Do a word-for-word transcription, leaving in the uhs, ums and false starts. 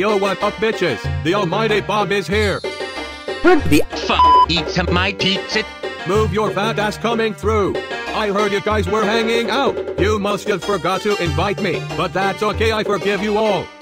Yo, what up, bitches? The almighty Bob is here. What the fuck? Eat some my pizza. Move your fat ass coming through. I heard you guys were hanging out. You must have forgot to invite me, but that's okay, I forgive you all.